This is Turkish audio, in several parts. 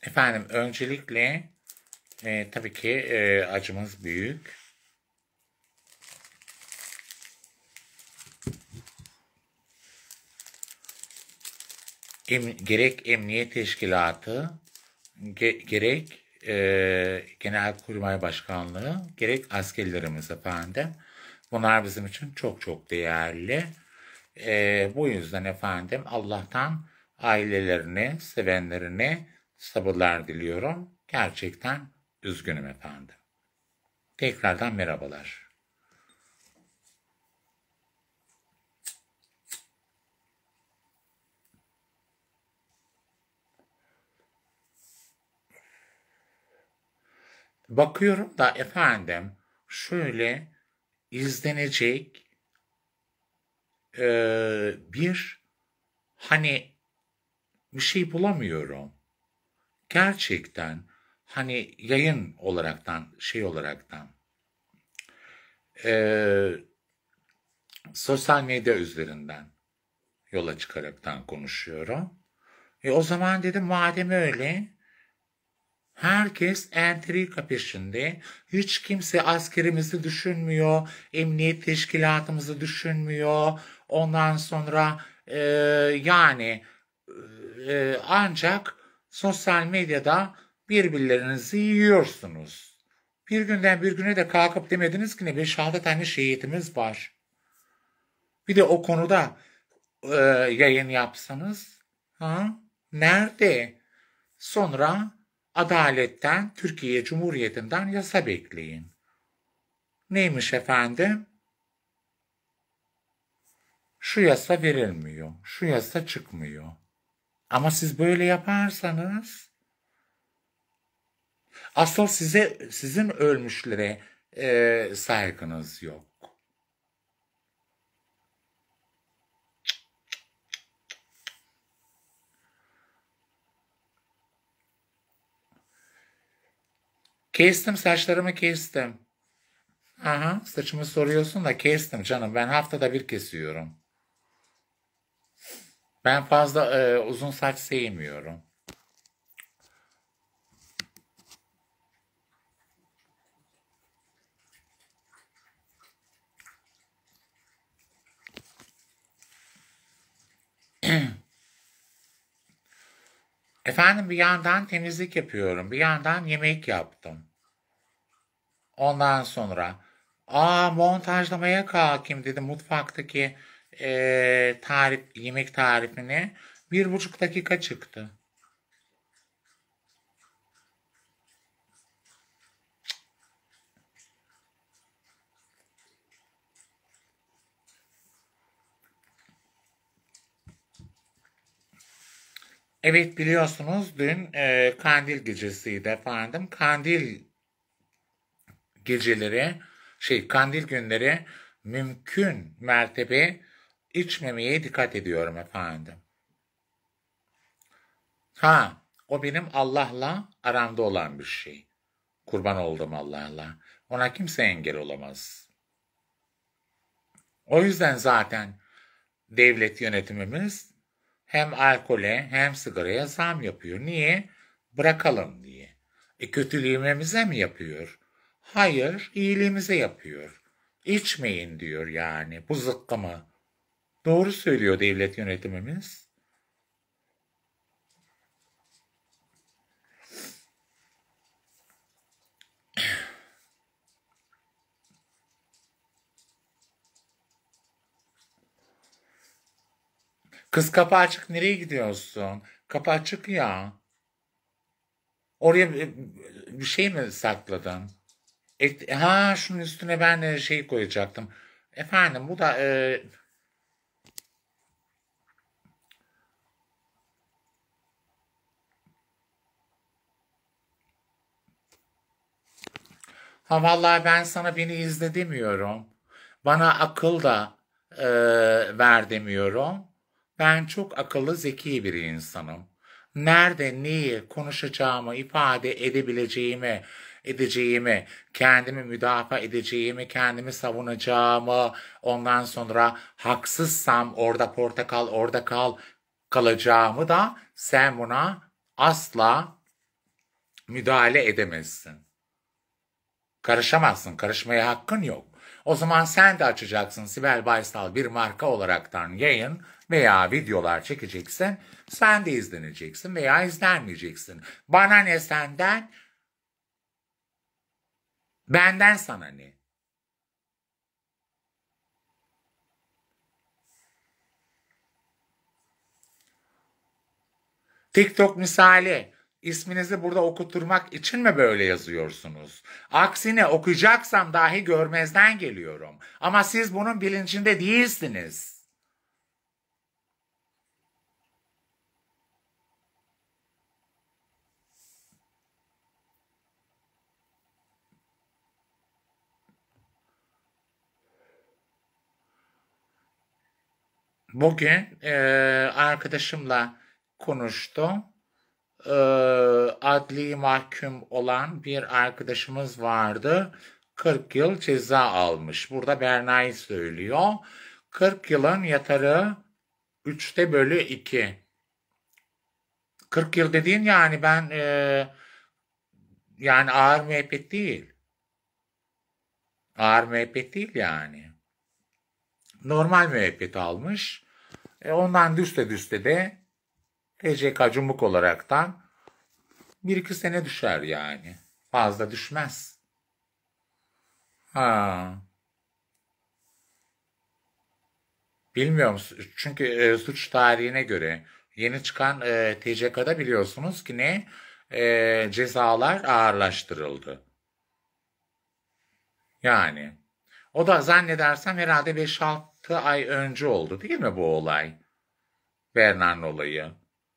Efendim öncelikle tabii ki acımız büyük. Gerek Emniyet Teşkilatı, gerek Genelkurmay Başkanlığı, gerek askerlerimiz efendim. Bunlar bizim için çok çok değerli. Bu yüzden efendim Allah'tan ailelerine, sevenlerine sabırlar diliyorum. Gerçekten üzgünüm efendim. Tekrardan merhabalar. Bakıyorum da efendim şöyle izlenecek bir hani bir şey bulamıyorum. Gerçekten hani yayın olaraktan şey olaraktan sosyal medya üzerinden yola çıkaraktan konuşuyorum. O zaman dedim madem öyle herkes entrika peşinde. Hiç kimse askerimizi düşünmüyor, emniyet teşkilatımızı düşünmüyor. Ondan sonra yani ancak sosyal medyada birbirlerinizi yiyorsunuz. Bir günden bir güne de kalkıp demediniz ki ne 5-6 tane şehitimiz var. Bir de o konuda yayın yapsanız. Ha? Nerede? Sonra adaletten, Türkiye Cumhuriyeti'nden yasa bekleyin. Neymiş efendim? Şu yasa verilmiyor, şu yasa çıkmıyor. Ama siz böyle yaparsanız, asıl sizin ölmüşlere saygınız yok. Kestim, saçlarımı kestim. Aha, saçımı soruyorsun da kestim canım. Ben haftada bir kesiyorum. Ben fazla uzun saç sevmiyorum. Efendim bir yandan temizlik yapıyorum, bir yandan yemek yaptım. Ondan sonra montajlamaya kalkayım dedim mutfaktaki yemek tarifini. 1,5 dakika çıktı. Evet biliyorsunuz dün kandil gecesiydi efendim. Geceleri kandil günleri mümkün mertebe içmemeye dikkat ediyorum efendim. Ha, o benim Allah'la aramda olan bir şey. Kurban oldum Allah'la. Ona kimse engel olamaz. O yüzden zaten devlet yönetimimiz hem alkole hem sigaraya zam yapıyor. Niye? Bırakalım diye. Kötülüğümüze mi yapıyor? Hayır, iyiliğimize yapıyor. İçmeyin diyor yani bu zıkkımı. Doğru söylüyor devlet yönetimimiz. Kız kapı açık nereye gidiyorsun? Kapı açık ya. Oraya bir şey mi sakladın? Şunun üstüne ben de şey koyacaktım. Efendim bu da vallahi ben sana beni izle demiyorum. Bana akıl da ver demiyorum. Ben çok akıllı, zeki bir insanım. Nerede neyi konuşacağımı, ifade edeceğimi, kendimi müdafaa edeceğimi, kendimi savunacağımı, ondan sonra haksızsam orada portakal, orada kalacağımı da sen buna asla Müdahale edemezsin. Karışamazsın, karışmaya hakkın yok. O zaman sen de açacaksın Sibel Baysal bir marka olaraktan yayın veya videolar çekeceksin. Sen de izleneceksin veya izlenmeyeceksin. Bana ne senden, benden sana ne? TikTok misali isminizi burada okuturmak için mi böyle yazıyorsunuz? Aksine okuyacaksam dahi görmezden geliyorum. Ama siz bunun bilincinde değilsiniz. Bugün arkadaşımla konuştum. e, Adli mahkum olan bir arkadaşımız vardı. 40 yıl ceza almış. Burada Berna'yı söylüyor. 40 yılın yatarı 3'te bölü 2. 40 yıl dediğin yani ben yani ağır müebbet değil. Ağır müebbet değil yani. Normal müebbet almış. Ondan düşte de TCK cumhur olaraktan 1-2 sene düşer yani. Fazla düşmez. Ha, bilmiyorum. Çünkü suç tarihine göre yeni çıkan TCK'da biliyorsunuz ki ne cezalar ağırlaştırıldı. Yani o da zannedersem herhalde 5-6 ay önce oldu değil mi bu olay? Berna'nın olayı.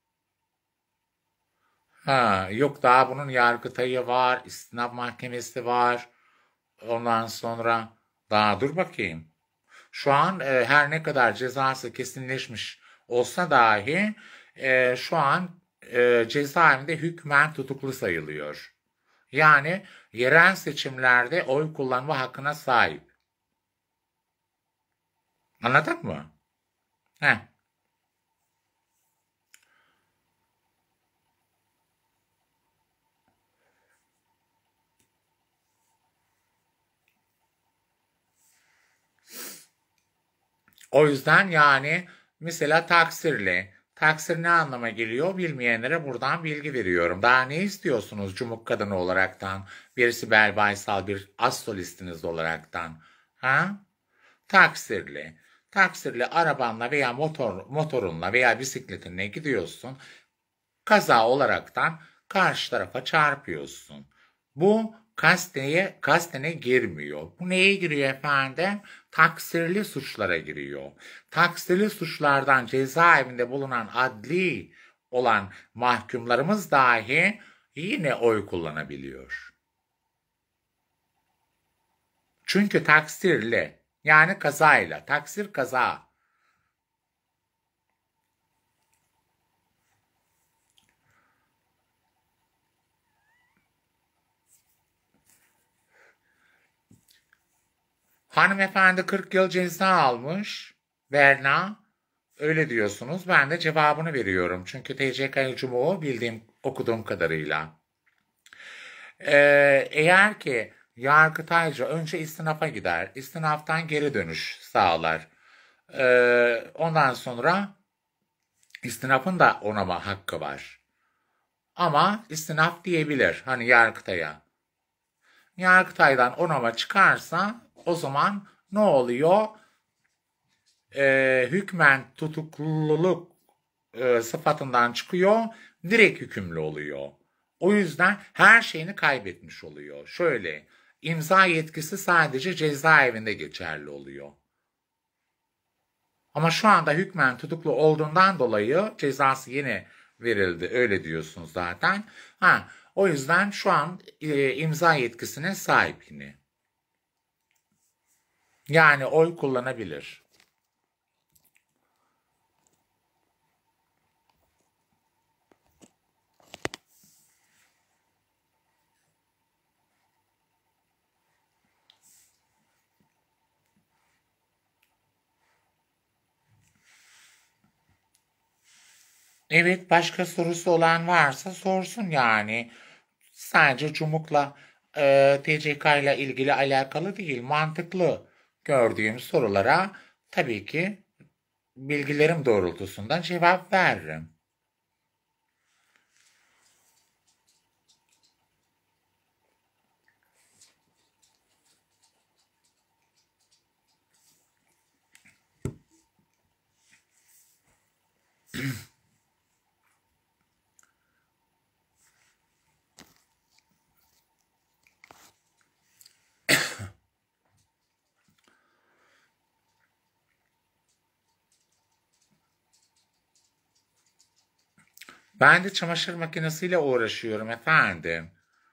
Ha, yok daha bunun Yargıtay'ı var, istinaf mahkemesi var. Ondan sonra daha dur bakayım. Şu an her ne kadar cezası kesinleşmiş olsa dahi şu an cezaevinde hükmen tutuklu sayılıyor. Yani yerel seçimlerde oy kullanma hakkına sahip. Anladın mı? Heh. O yüzden yani mesela taksirli. Taksir ne anlama geliyor bilmeyenlere buradan bilgi veriyorum. Daha ne istiyorsunuz Cumhur Kadını olaraktan? Bir Sibel Baysal, bir az solistiniz olaraktan. Ha? Taksirli. Taksirli arabanla veya motorunla veya bisikletinle gidiyorsun. Kaza olaraktan karşı tarafa çarpıyorsun. Bu kastene girmiyor. Bu neye giriyor efendim? Taksirli suçlara giriyor. Taksirli suçlardan cezaevinde bulunan adli olan mahkumlarımız dahi yine oy kullanabiliyor. Çünkü taksirli yani kazayla, taksir kaza. Hanımefendi 40 yıl ceza almış. Berna. Öyle diyorsunuz. Ben de cevabını veriyorum. Çünkü TCK Cumhur'u bildiğim, okuduğum kadarıyla. Eğer ki Yargıtayca önce istinafa gider. İstinaftan geri dönüş sağlar. Ondan sonra istinafın da onama hakkı var. Ama istinaf diyebilir. Hani Yargıtay'a. Yargıtay'dan onama çıkarsa o zaman ne oluyor? Hükmen tutukluluk sıfatından çıkıyor, direkt hükümlü oluyor. O yüzden her şeyini kaybetmiş oluyor. Şöyle, imza yetkisi sadece cezaevinde geçerli oluyor. Ama şu anda hükmen tutuklu olduğundan dolayı cezası yeni verildi. Öyle diyorsunuz zaten. Ha, o yüzden şu an imza yetkisine sahip yine. Yani oy kullanabilir. Evet, başka sorusu olan varsa sorsun yani. Sadece Cumhur'la TCK ile ilgili alakalı değil, mantıklı gördüğüm sorulara tabii ki bilgilerim doğrultusunda cevap veririm. Ben de çamaşır makinesiyle uğraşıyorum efendim.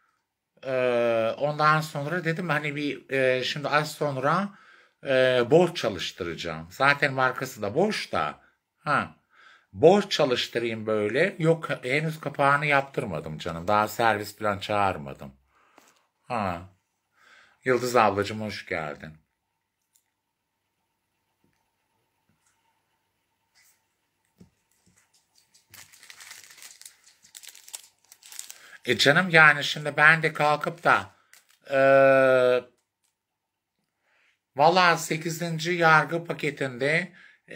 Ondan sonra dedim hani şimdi az sonra Bosch çalıştıracağım. Zaten markası da Bosch da. Ha. Bosch çalıştırayım böyle. Yok henüz kapağını yaptırmadım canım. Daha servis falan çağırmadım. Ha. Yıldız ablacığım hoş geldin. Canım yani şimdi ben de kalkıp da valla 8. yargı paketinde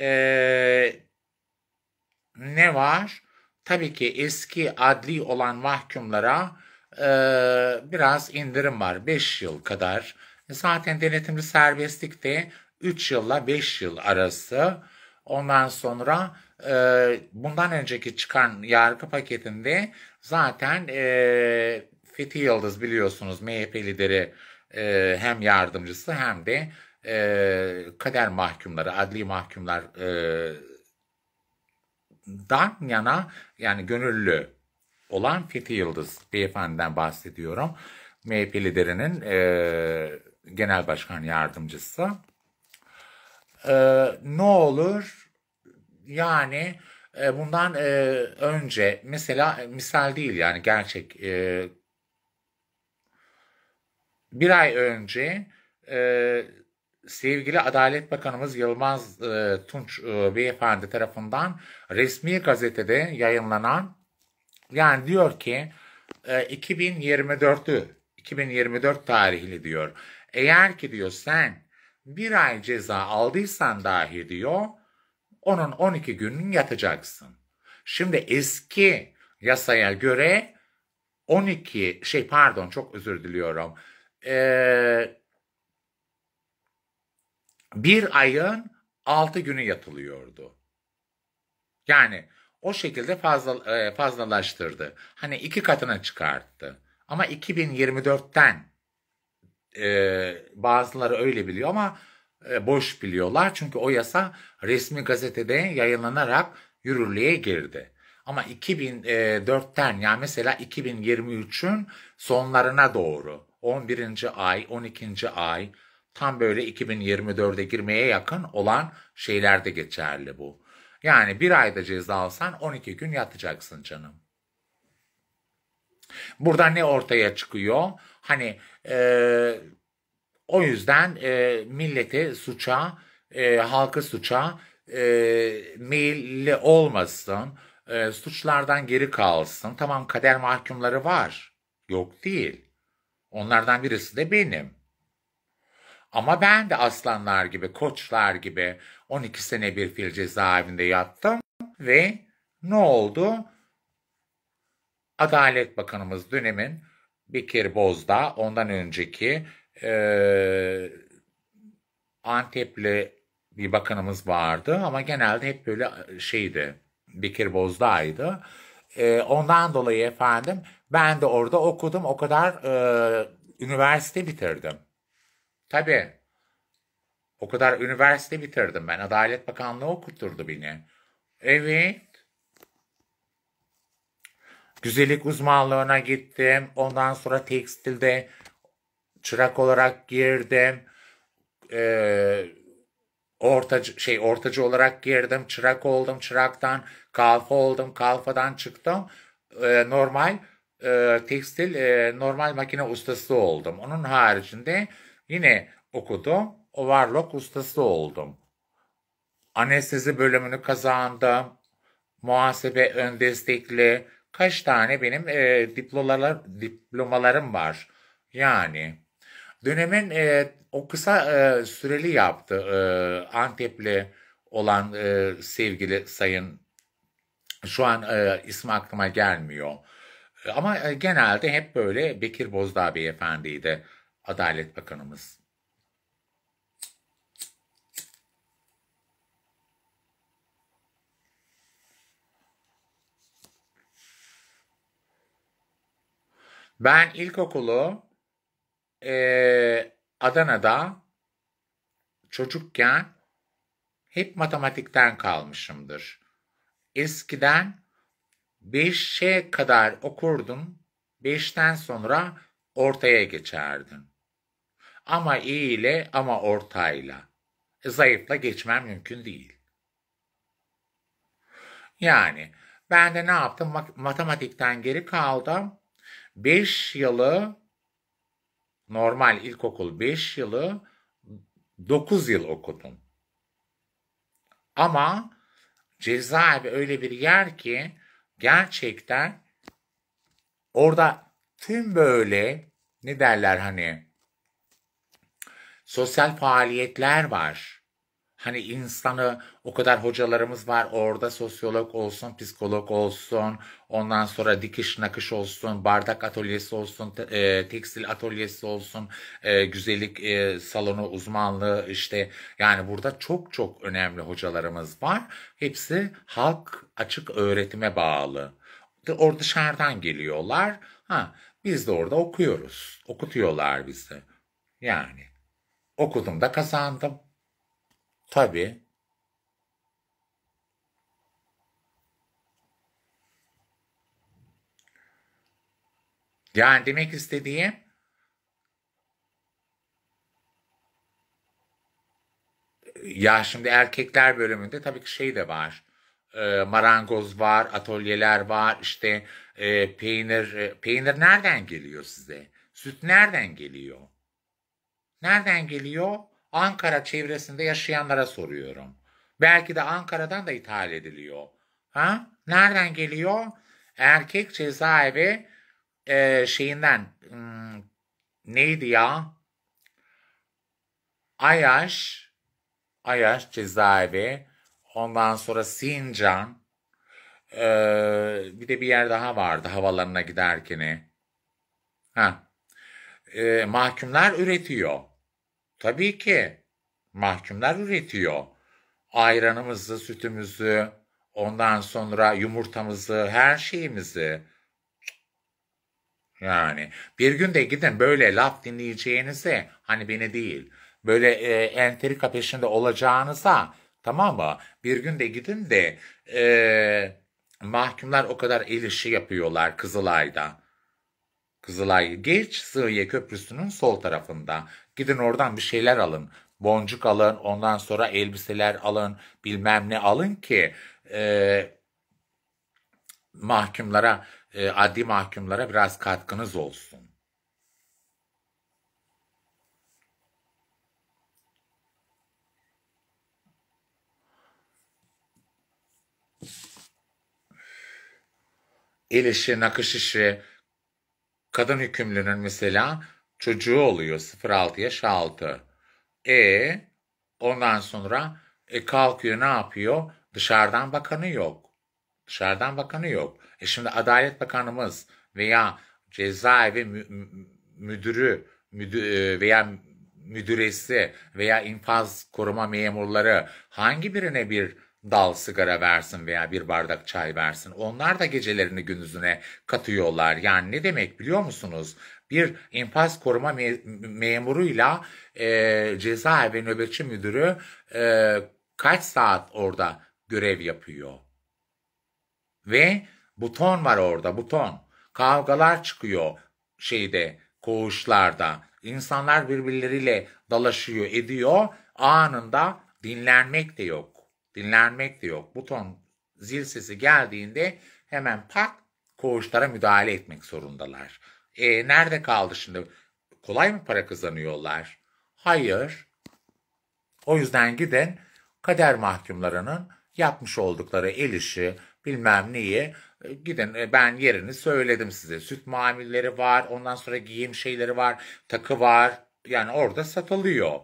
ne var? Tabii ki eski adli olan mahkumlara biraz indirim var. 5 yıl kadar. Zaten denetimli serbestlik de 3 yılla 5 yıl arası. Ondan sonra bundan önceki çıkan yargı paketinde zaten Fethi Yıldız biliyorsunuz MHP lideri hem yardımcısı hem de kader mahkumları, adli mahkumlar dan yana yani gönüllü olan Fethi Yıldız beyefendiden bahsediyorum. MHP liderinin genel başkan yardımcısı. Ne olur yani bundan önce mesela misal değil yani gerçek bir ay önce sevgili Adalet Bakanımız Yılmaz Tunç beyefendi tarafından resmi gazetede yayınlanan yani diyor ki 2024 tarihli diyor. Eğer ki diyor sen bir ay ceza aldıysan dahi diyor onun 12 günün yatacaksın. Şimdi eski yasaya göre 12 pardon çok özür diliyorum. Bir ayın 6 günü yatılıyordu. Yani o şekilde fazlalaştırdı. Hani 2 katına çıkarttı. Ama 2024'ten bazıları öyle biliyor ama boş biliyorlar. Çünkü o yasa resmi gazetede yayınlanarak yürürlüğe girdi. Ama 2004'ten yani mesela 2023'ün sonlarına doğru 11. ay, 12. ay tam böyle 2024'e girmeye yakın olan şeylerde geçerli bu. Yani bir ayda ceza alsan 12 gün yatacaksın canım. Burada ne ortaya çıkıyor? Hani o yüzden milleti suça, halkı suça meyilli olmasın, suçlardan geri kalsın. Tamam kader mahkumları var, yok değil. Onlardan birisi de benim. Ama ben de aslanlar gibi, koçlar gibi 12 sene bir fil cezaevinde yattım ve ne oldu? Adalet Bakanımız dönemin Bekir Bozdağ, ondan önceki Antepli bir bakanımız vardı ama genelde hep böyle şeydi, Bekir Bozdağ'ydı. Ondan dolayı efendim ben de orada okudum, o kadar üniversite bitirdim. Tabii, o kadar üniversite bitirdim ben. Adalet Bakanlığı okutturdu beni. Evet. Güzellik uzmanlığına gittim. Ondan sonra tekstilde çırak olarak girdim. Ortacı olarak girdim. Çırak oldum. Çıraktan kalfa oldum. Kalfadan çıktım. Normal tekstil normal makine ustası oldum. Onun haricinde yine okudum. Overlock ustası oldum. Anestezi bölümünü kazandım. Muhasebe ön destekli Kaç tane benim diplomalarım var. Yani dönemin o kısa süreli yaptı Antepli olan sevgili sayın, şu an ismi aklıma gelmiyor. Ama genelde hep böyle Bekir Bozdağ Beyefendiydi Adalet Bakanımız. Ben ilkokulu Adana'da çocukken hep matematikten kalmışımdır. Eskiden 5'e kadar okurdum, 5'ten sonra ortaya geçerdim. Ama iyi ile ama ortayla. Zayıfla geçmem mümkün değil. Yani ben de ne yaptım? Matematikten geri kaldım. 5 yılı, normal ilkokul 5 yılı 9 yıl okudum. Ama cezaevi öyle bir yer ki gerçekten orada tüm böyle ne derler hani sosyal faaliyetler var. Hani insanı o kadar hocalarımız var orada, sosyolog olsun, psikolog olsun, ondan sonra dikiş nakış olsun, bardak atölyesi olsun, tekstil atölyesi olsun, güzellik salonu uzmanlığı işte, yani burada çok çok önemli hocalarımız var. Hepsi halk açık öğretime bağlı. Orada dışarıdan geliyorlar. Ha, biz de orada okuyoruz. Okutuyorlar bizi. Yani okudum da kazandım. Tabii. Yani demek istediğim, ya şimdi erkekler bölümünde tabii ki şey de var. Marangoz var, atölyeler var, işte peynir. Peynir nereden geliyor size? Süt nereden geliyor? Nereden geliyor? Ankara çevresinde yaşayanlara soruyorum. Belki de Ankara'dan da ithal ediliyor. Ha? Nereden geliyor? Erkek cezaevi şeyinden, neydi ya? Ayaş, Ayaş cezaevi, ondan sonra Sincan, bir de bir yer daha vardı havalarına giderken. Ha, mahkumlar üretiyor. Tabii ki mahkumlar üretiyor. Ayranımızı, sütümüzü, ondan sonra yumurtamızı, her şeyimizi. Yani bir gün de gidin böyle laf dinleyeceğinize, hani beni değil, böyle entrika peşinde olacağınıza, tamam mı? Bir gün de gidin de mahkumlar o kadar el işi yapıyorlar Kızılay'da. Kızılay geç, Sığıye Köprüsü'nün sol tarafında. Gidin oradan bir şeyler alın. Boncuk alın, ondan sonra elbiseler alın, bilmem ne alın ki mahkumlara, adli mahkumlara biraz katkınız olsun. El işi, nakış işi, kadın hükümlünün mesela çocuğu oluyor 0-6 yaş altı. E ondan sonra kalkıyor, ne yapıyor? Dışarıdan bakanı yok. Dışarıdan bakanı yok. Şimdi Adalet Bakanımız veya cezaevi veya müdüresi veya infaz koruma memurları hangi birine bir dal sigara versin veya bir bardak çay versin? Onlar da gecelerini gündüzüne katıyorlar. Yani ne demek biliyor musunuz? Bir infaz koruma memuruyla cezaevi nöbetçi müdürü kaç saat orada görev yapıyor? Ve buton var orada, buton. Kavgalar çıkıyor şeyde, koğuşlarda. İnsanlar birbirleriyle dalaşıyor, ediyor. Anında dinlenmek de yok. Dinlenmek de yok. Buton, zil sesi geldiğinde hemen pat koğuşlara müdahale etmek zorundalar. Nerede kaldı şimdi? Kolay mı para kazanıyorlar? Hayır. O yüzden gidin kader mahkumlarının yapmış oldukları el işi, bilmem neyi. Gidin, ben yerini söyledim size. Süt mamulleri var, ondan sonra giyim şeyleri var, takı var. Yani orada satılıyor.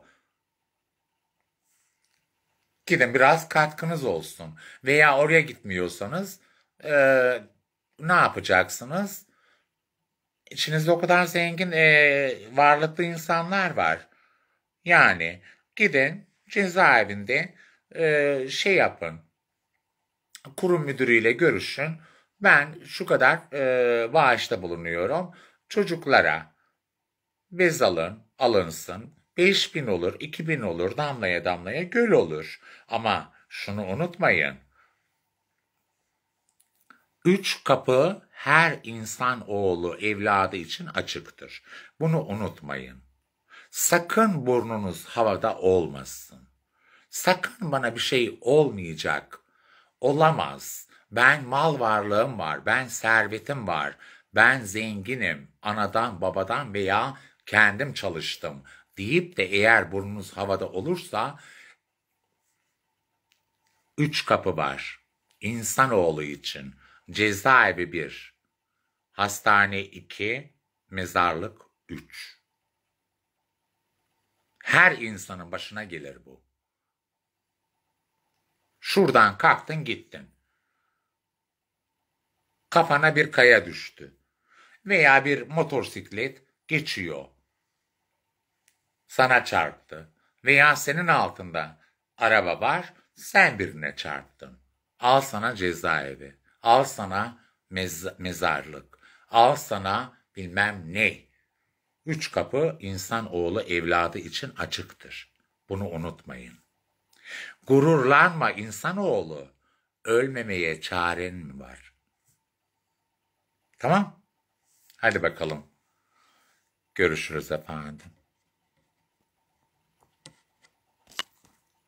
Gidin, biraz katkınız olsun. Veya oraya gitmiyorsanız ne yapacaksınız? İçinizde o kadar zengin, varlıklı insanlar var. Yani gidin cezaevinde şey yapın. Kurum müdürüyle görüşün. Ben şu kadar bağışta bulunuyorum. Çocuklara bez alınsın. 5.000 olur, 2.000 olur, damlaya damlaya göl olur. Ama şunu unutmayın. 3 kapı her insan oğlu evladı için açıktır. Bunu unutmayın. Sakın burnunuz havada olmasın. Sakın bana bir şey olmayacak. Olamaz. Ben mal varlığım var, ben servetim var, ben zenginim, anadan babadan veya kendim çalıştım deyip de eğer burnunuz havada olursa 3 kapı var. İnsanoğlu için. Cezaevi 1, hastane 2, mezarlık 3. Her insanın başına gelir bu. Şuradan kalktın gittin. Kafana bir kaya düştü. Veya bir motosiklet geçiyor. Sana çarptı. Veya senin altında araba var, sen birine çarptın. Al sana cezaevi. Al sana mezarlık. Al sana bilmem ne. 3 kapı insanoğlu evladı için açıktır. Bunu unutmayın. Gururlanma insanoğlu. Ölmemeye çaren mi var? Tamam? Hadi bakalım. Görüşürüz efendim.